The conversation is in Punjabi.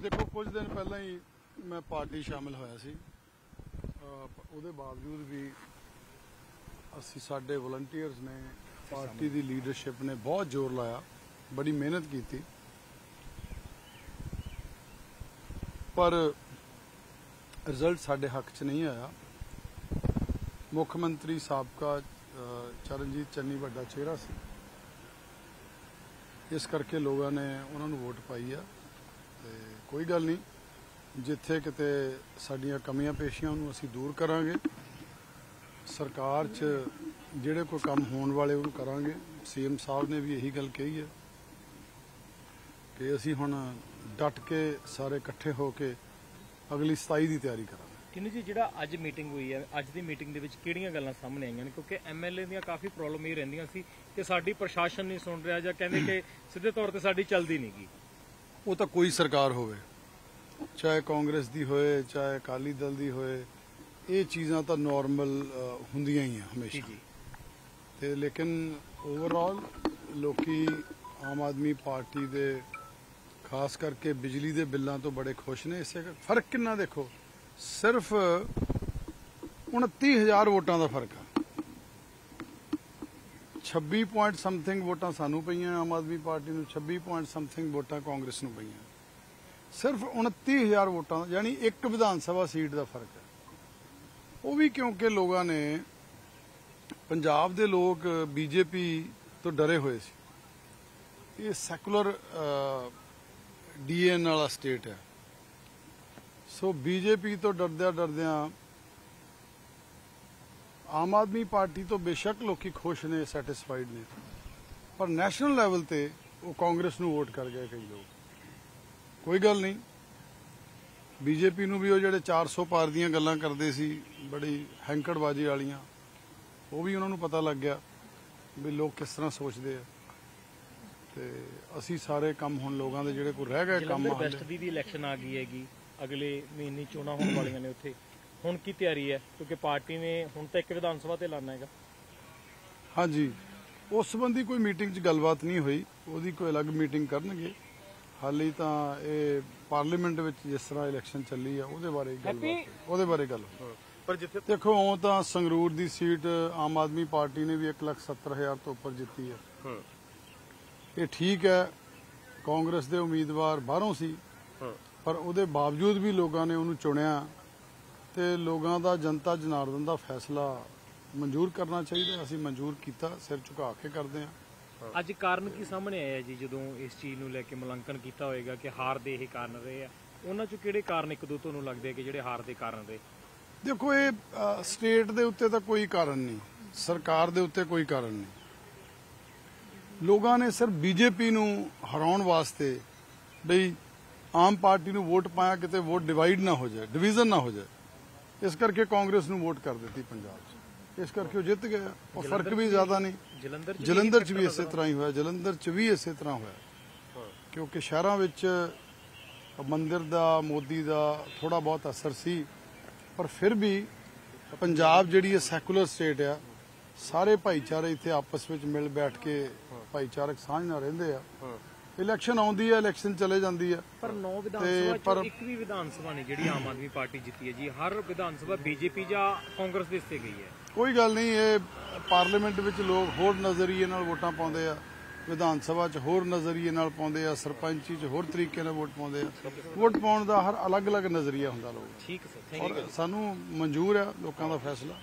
देखो कुछ दिन पहले ही मैं पार्टी शामिल होया सी ਉਹਦੇ ਬਾਵਜੂਦ ਵੀ ਅਸੀਂ ਸਾਡੇ ਵਲੰਟੀਅਰਸ ਨੇ ਪਾਰਟੀ ਦੀ ਲੀਡਰਸ਼ਿਪ ਨੇ ਬਹੁਤ ਜ਼ੋਰ ਲਾਇਆ ਬੜੀ ਮਿਹਨਤ ਕੀਤੀ ਪਰ ਰਿਜ਼ਲਟ ਸਾਡੇ ਹੱਕ 'ਚ ਨਹੀਂ ਆਇਆ ਮੁੱਖ ਮੰਤਰੀ ਸਾਬਕਾ ਚਰਨਜੀਤ ਚੰਨੀ ਵੱਡਾ ਚਿਹਰਾ ਸੀ ਇਸ ਕਰਕੇ ਲੋਕਾਂ ਨੇ ਉਹਨਾਂ ਨੂੰ ਵੋਟ ਪਾਈ ਆ ਤੇ ਕੋਈ ਗੱਲ ਨਹੀਂ ਜਿੱਥੇ ਕਿਤੇ ਸਾਡੀਆਂ ਕਮੀਆਂ ਪੇਸ਼ੀਆਂ ਨੂੰ ਅਸੀਂ ਦੂਰ ਕਰਾਂਗੇ ਸਰਕਾਰ 'ਚ ਜਿਹੜੇ ਕੋਈ ਕੰਮ ਹੋਣ ਵਾਲੇ ਉਹਨੂੰ ਕਰਾਂਗੇ ਸੀਐਮ ਸਾਹਿਬ ਨੇ ਵੀ ਇਹੀ ਗੱਲ ਕਹੀ ਹੈ ਕਿ ਅਸੀਂ ਹੁਣ ਡਟ ਕੇ ਸਾਰੇ ਇਕੱਠੇ ਹੋ ਕੇ ਅਗਲੀ 27 ਦੀ ਤਿਆਰੀ ਕਰਾਂਗੇ। ਕਿੰਨੀ ਜੀ ਜਿਹੜਾ ਅੱਜ ਮੀਟਿੰਗ ਹੋਈ ਹੈ ਅੱਜ ਦੀ ਮੀਟਿੰਗ ਦੇ ਵਿੱਚ ਕਿਹੜੀਆਂ ਗੱਲਾਂ ਸਾਹਮਣੇ ਆਈਆਂ ਨੇ ਕਿਉਂਕਿ ਐਮਐਲਏ ਦੀਆਂ ਕਾਫੀ ਪ੍ਰੋਬਲਮ ਇਹ ਰਹਿੰਦੀਆਂ ਸੀ ਕਿ ਸਾਡੀ ਪ੍ਰਸ਼ਾਸਨ ਨਹੀਂ ਸੁਣ ਰਿਹਾ ਜਾਂ ਕਹਿੰਦੇ ਕਿ ਸਿੱਧੇ ਤੌਰ ਤੇ ਸਾਡੀ ਚੱਲਦੀ ਨਹੀਂ ਗੀ। ਉਹ ਤਾਂ ਕੋਈ ਸਰਕਾਰ ਹੋਵੇ ਚਾਹੇ ਕਾਂਗਰਸ ਦੀ ਹੋਏ ਚਾਹੇ ਅਕਾਲੀ ਦਲ ਦੀ ਹੋਏ ਇਹ ਚੀਜ਼ਾਂ ਤਾਂ ਨਾਰਮਲ ਹੁੰਦੀਆਂ ਹੀ ਆ ਹਮੇਸ਼ਾ ਤੇ ਲੇਕਿਨ ਓਵਰਆਲ ਲੋਕੀ ਆਮ ਆਦਮੀ ਪਾਰਟੀ ਦੇ ਖਾਸ ਕਰਕੇ ਬਿਜਲੀ ਦੇ ਬਿੱਲਾਂ ਤੋਂ ਬੜੇ ਖੁਸ਼ ਨੇ ਇਸੇ ਫਰਕ ਕਿੰਨਾ ਦੇਖੋ ਸਿਰਫ 29,000 ਵੋਟਾਂ ਦਾ ਫਰਕ ਆ 26 ਪੁਆਇੰਟ ਸਮਥਿੰਗ ਵੋਟਾਂ ਸਾਨੂੰ ਪਈਆਂ ਆਮ ਆਦਮੀ ਪਾਰਟੀ ਨੂੰ 26 ਪੁਆਇੰਟ ਸਮਥਿੰਗ ਵੋਟਾਂ ਕਾਂਗਰਸ ਨੂੰ ਪਈਆਂ ਸਿਰਫ 29,000 ਵੋਟਾਂ ਯਾਨੀ ਇੱਕ ਵਿਧਾਨ ਸਭਾ ਸੀਟ ਦਾ ਫਰਕ ਹੈ ਉਹ ਵੀ ਕਿਉਂਕਿ ਲੋਕਾਂ ਨੇ ਪੰਜਾਬ ਦੇ ਲੋਕ ਬੀਜੇਪੀ ਤੋਂ ਡਰੇ ਹੋਏ ਸੀ ਇਹ ਸੈਕੂਲਰ ਡੀਐਨ ਵਾਲਾ ਸਟੇਟ ਹੈ ਸੋ ਬੀਜੇਪੀ ਤੋਂ ਡਰਦਿਆਂ ਆਮ ਆਦਮੀ ਪਾਰਟੀ ਤੋਂ ਬੇਸ਼ੱਕ ਲੋਕੀ ਖੁਸ਼ ਨੇ ਸੈਟੀਸਫਾਈਡ ਨੇ ਪਰ ਨੈਸ਼ਨਲ ਲੈਵਲ ਤੇ ਉਹ ਕਾਂਗਰਸ ਨੂੰ ਵੋਟ ਕਰ ਗਏ ਕਈ ਲੋਕ ਕੋਈ ਗੱਲ ਨਹੀਂ ਬੀਜੇਪੀ ਨੂੰ ਵੀ ਉਹ ਜਿਹੜੇ 400 ਪਾਰ ਦੀਆਂ ਗੱਲਾਂ ਕਰਦੇ ਸੀ ਬੜੀ ਹੈਂਕੜਬਾਜ਼ੀ ਵਾਲੀਆਂ ਉਹ ਵੀ ਉਹਨਾਂ ਨੂੰ ਪਤਾ ਲੱਗ ਗਿਆ ਵੀ ਲੋਕ ਕਿਸ ਤਰ੍ਹਾਂ ਸੋਚਦੇ ਆ ਤੇ ਅਸੀਂ ਸਾਰੇ ਕੰਮ ਹੁਣ ਲੋਕਾਂ ਦੇ ਜਿਹੜੇ ਕੋਈ ਰਹਿ ਗਏ ਕੰਮ ਬੈਸਟ ਦੀ ਵੀ ਇਲੈਕਸ਼ਨ ਆ ਗਈ ਹੈਗੀ ਅਗਲੇ ਮਹੀਨੇ ਚੋਣਾਂ ਹੋਣ ਵਾਲੀਆਂ ਨੇ ਉੱਥੇ ਹੁਣ ਕੀ ਤਿਆਰੀ ਹੈ ਕਿਉਂਕਿ ਪਾਰਟੀ ਨੇ ਹੁਣ ਤਾਂ ਇੱਕ ਵਿਧਾਨ ਸਭਾ ਤੇ ਲਾਣਾ ਹੈਗਾ। ਹਾਂਜੀ ਉਸ ਸੰਬੰਧੀ ਕੋਈ ਮੀਟਿੰਗ 'ਚ ਗੱਲਬਾਤ ਨਹੀਂ ਹੋਈ ਉਹਦੀ ਕੋਈ ਅਲੱਗ ਮੀਟਿੰਗ ਕਰਨਗੇ ਹਾਲੇ ਤਾਂ ਇਹ ਪਾਰਲੀਮੈਂਟ ਵਿੱਚ ਜਿਸ ਤਰ੍ਹਾਂ ਇਲੈਕਸ਼ਨ ਚੱਲੀ ਆ ਉਹਦੇ ਬਾਰੇ ਗੱਲ ਪਰ ਜਿੱਥੇ ਦੇਖੋ ਉਹ ਤਾਂ ਸੰਗਰੂਰ ਦੀ ਸੀਟ ਆਮ ਆਦਮੀ ਪਾਰਟੀ ਨੇ ਵੀ 1,70,000 ਤੋਂ ਉੱਪਰ ਜਿੱਤੀ ਹੈ ਇਹ ਠੀਕ ਹੈ ਕਾਂਗਰਸ ਦੇ ਉਮੀਦਵਾਰ ਬਾਹਰੋਂ ਸੀ ਪਰ ਉਹਦੇ ਬਾਵਜੂਦ ਵੀ ਲੋਕਾਂ ਨੇ ਉਹਨੂੰ ਚੁਣਿਆ ਤੇ ਲੋਕਾਂ ਦਾ ਜਨਤਾ ਜਨਾਰਦਨ ਦਾ ਫੈਸਲਾ ਮਨਜ਼ੂਰ ਕਰਨਾ ਚਾਹੀਦਾ ਅਸੀਂ ਮਨਜ਼ੂਰ ਕੀਤਾ ਸਿਰ ਝੁਕਾ ਕੇ ਕਰਦੇ ਹਾਂ। ਅੱਜ ਕਾਰਨ ਕੀ ਸਾਹਮਣੇ ਆਇਆ ਜੀ ਜਦੋਂ ਇਸ ਚੀਜ਼ ਨੂੰ ਲੈ ਕੇ ਮੁਲਾਂਕਣ ਕੀਤਾ ਹੋਏਗਾ ਕਿ ਹਾਰ ਦੇ ਇਹ ਕਾਰਨ ਰਹੇ ਆ ਉਹਨਾਂ ਚੋਂ ਕਿਹੜੇ ਕਾਰਨ ਇੱਕ ਦੋ ਤੁਹਾਨੂੰ ਲੱਗਦੇ ਕਿ ਜਿਹੜੇ ਹਾਰ ਦੇ ਕਾਰਨ ਰਹੇ? ਦੇਖੋ ਇਹ ਸਟੇਟ ਦੇ ਉੱਤੇ ਤਾਂ ਕੋਈ ਕਾਰਨ ਨਹੀਂ ਸਰਕਾਰ ਦੇ ਉੱਤੇ ਕੋਈ ਕਾਰਨ ਨਹੀਂ ਲੋਕਾਂ ਨੇ ਸਿਰਫ ਬੀਜੇਪੀ ਨੂੰ ਹਰਾਉਣ ਵਾਸਤੇ ਬਈ ਆਮ ਪਾਰਟੀ ਨੂੰ ਵੋਟ ਪਾਇਆ ਕਿਤੇ ਵੋਟ ਡਿਵਾਈਡ ਨਾ ਹੋ ਜਾਏ ਡਿਵੀਜ਼ਨ ਨਾ ਹੋ ਜਾਏ ਇਸ ਕਰਕੇ ਕਾਂਗਰਸ ਨੂੰ ਵੋਟ ਕਰ ਦਿੱਤੀ ਪੰਜਾਬ 'ਚ ਇਸ ਕਰਕੇ ਉਹ ਜਿੱਤ ਗਿਆ ਉਹ ਫਰਕ ਵੀ ਜ਼ਿਆਦਾ ਨਹੀਂ ਜਲੰਧਰ 'ਚ ਵੀ ਇਸੇ ਤਰ੍ਹਾਂ ਹੀ ਹੋਇਆ ਜਲੰਧਰ 'ਚ ਵੀ ਇਸੇ ਤਰ੍ਹਾਂ ਹੋਇਆ ਕਿਉਂਕਿ ਸ਼ਹਿਰਾਂ ਵਿੱਚ ਮੰਦਿਰ ਦਾ ਮੋਦੀ ਦਾ ਥੋੜਾ ਬਹੁਤ ਅਸਰ ਸੀ ਪਰ ਫਿਰ ਵੀ ਪੰਜਾਬ ਜਿਹੜੀ ਹੈ ਸੈਕੂਲਰ ਸਟੇਟ ਆ ਸਾਰੇ ਭਾਈਚਾਰੇ ਇੱਥੇ ਆਪਸ ਵਿੱਚ ਮਿਲ ਬੈਠ ਕੇ ਭਾਈਚਾਰਕ ਸਾਂਝ ਨਾਲ ਰਹਿੰਦੇ ਆ ਇਲੈਕਸ਼ਨ ਆਉਂਦੀ ਹੈ ਇਲੈਕਸ਼ਨ ਚਲੇ ਜਾਂਦੀ ਹੈ ਪਰ 9 ਵਿਧਾਨ ਸਭਾ ਚ ਇੱਕ ਵੀ ਵਿਧਾਨ ਸਭਾ ਨਹੀਂ ਜਿਹੜੀ ਆਮ ਆਦਮੀ ਪਾਰਟੀ ਜਿੱਤੀ ਹੈ ਜੀ ਹਰ ਵਿਧਾਨ ਸਭਾ ਬੀਜੇਪੀ ਜਾਂ ਕਾਂਗਰਸ ਦੇ ਹਿੱਸੇ ਗਈ ਹੈ। ਕੋਈ ਗੱਲ ਨਹੀਂ ਇਹ ਪਾਰਲੀਮੈਂਟ ਵਿੱਚ ਲੋਕ ਹੋਰ ਨਜ਼ਰੀਏ ਨਾਲ ਵੋਟਾਂ ਪਾਉਂਦੇ ਆ ਵਿਧਾਨ ਸਭਾ 'ਚ ਹੋਰ ਨਜ਼ਰੀਏ ਨਾਲ ਪਾਉਂਦੇ ਆ ਸਰਪੰਚੀ 'ਚ ਹੋਰ ਤਰੀਕੇ ਨਾਲ ਵੋਟ ਪਾਉਂਦੇ ਆ ਵੋਟ ਪਾਉਣ ਦਾ ਹਰ ਅਲੱਗ-ਅਲੱਗ ਨਜ਼ਰੀਆ ਹੁੰਦਾ ਲੋਕ ਠੀਕ ਹੈ ਸਰ ਥੈਂਕ ਯੂ ਸਾਨੂੰ ਮਨਜ਼ੂਰ ਆ ਲੋਕਾਂ ਦਾ ਫੈਸਲਾ।